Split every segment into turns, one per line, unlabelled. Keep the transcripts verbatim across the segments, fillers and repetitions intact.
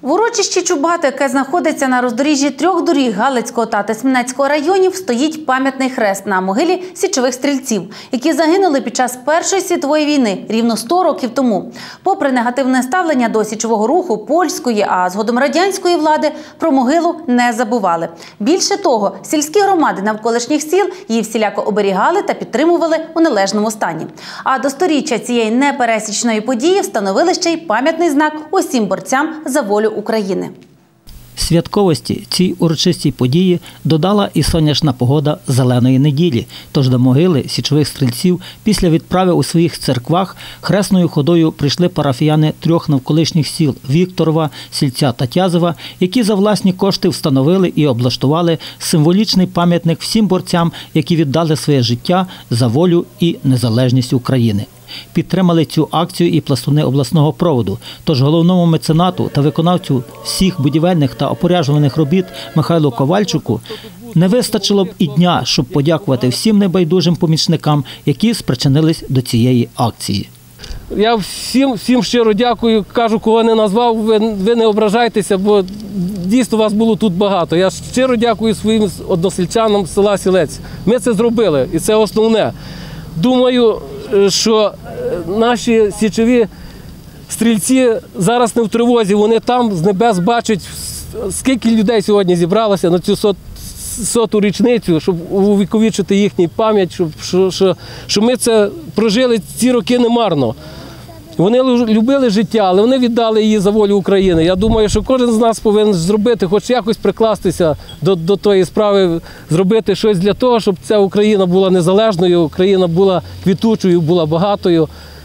В урочищі Чубати, яке знаходиться на роздоріжжі трьох доріг Галицького та Тисменецького районів, стоїть пам'ятний хрест на могилі січових стрільців, які загинули під час Першої світової війни рівно сто років тому. Попри негативне ставлення до січового руху польської, а згодом радянської влади, про могилу не забували. Більше того, сільські громади навколишніх сіл її всіляко оберігали та підтримували у належному стані. А до сторіччя цієї непересічної події встановили ще й пам'ятний знак усім борцям за волю України.
Святковості цій урочистій події додала і сонячна погода зеленої неділі. Тож до могили січових стрільців після відправи у своїх церквах хресною ходою прийшли парафіяни трьох навколишніх сіл – Вікторова, Сільця та Тязова, які за власні кошти встановили і облаштували символічний пам'ятник всім борцям, які віддали своє життя за волю і незалежність України. Підтримали цю акцію і пластуни обласного проводу. Тож головному меценату та виконавцю всіх будівельних та опоряджувальних робіт Михайлу Ковальчуку не вистачило б і дня, щоб подякувати всім небайдужим помічникам, які спричинились до цієї акції.
Я всім, всім щиро дякую, кажу, кого не назвав, ви, ви не ображайтеся, бо дійсно вас було тут багато. Я щиро дякую своїм односельчанам з села Сілець. Ми це зробили, і це основне. Думаю, що наші січові стрільці зараз не в тривозі, вони там з небес бачать, скільки людей сьогодні зібралося на цю сот, соту річницю, щоб увіковічити їхню пам'ять, щоб, що, що, що ми це прожили ці роки немарно. Вони любили життя, але вони віддали її за волю України. Я думаю, що кожен з нас повинен зробити, хоч якось прикластися до, до тої справи, зробити щось для того, щоб ця Україна була незалежною, Україна була квітучою, була багатою.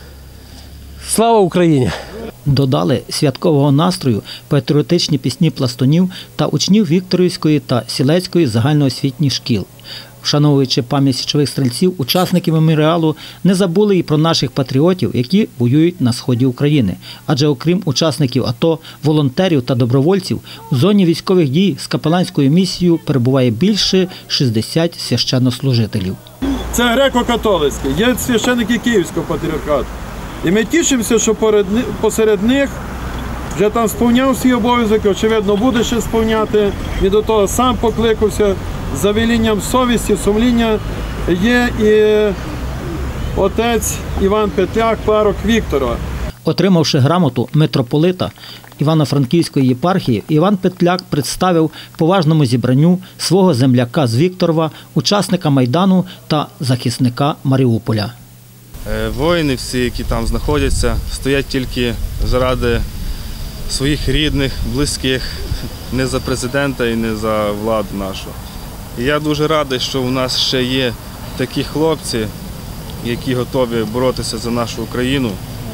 Слава Україні!
Додали святкового настрою патріотичні пісні пластунів та учнів Вікторівської та Сілецької загальноосвітніх шкіл. Вшановуючи пам'ять січових стрільців, учасники меморіалу не забули і про наших патріотів, які воюють на сході України. Адже окрім учасників АТО, волонтерів та добровольців, у зоні військових дій з капеланською місією перебуває більше шістдесят священнослужителів.
Це греко-католицьке, є священники Київського патріархату. І ми тішимося, що посеред них вже там сповняв свій обов'язок, очевидно, буде ще сповняти. Він до того сам покликався. За велінням совісті, сумління є і отець Іван Петляк, парох Вікторова.
Отримавши грамоту митрополита Івано-Франківської єпархії, Іван Петляк представив поважному зібранню свого земляка з Вікторова, учасника Майдану та захисника Маріуполя.
Воїни всі, які там знаходяться, стоять тільки заради своїх рідних, близьких, не за президента і не за владу нашу. І я дуже радий, що у нас ще є такі хлопці, які готові боротися за нашу Україну.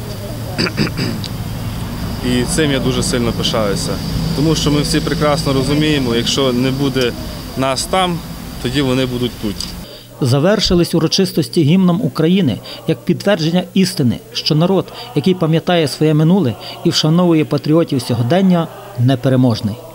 І цим я дуже сильно пишаюся. Тому що ми всі прекрасно розуміємо, якщо не буде нас там, тоді вони будуть тут.
Завершились урочистості гімном України як підтвердження істини, що народ, який пам'ятає своє минуле і вшановує патріотів сьогодення, непереможний.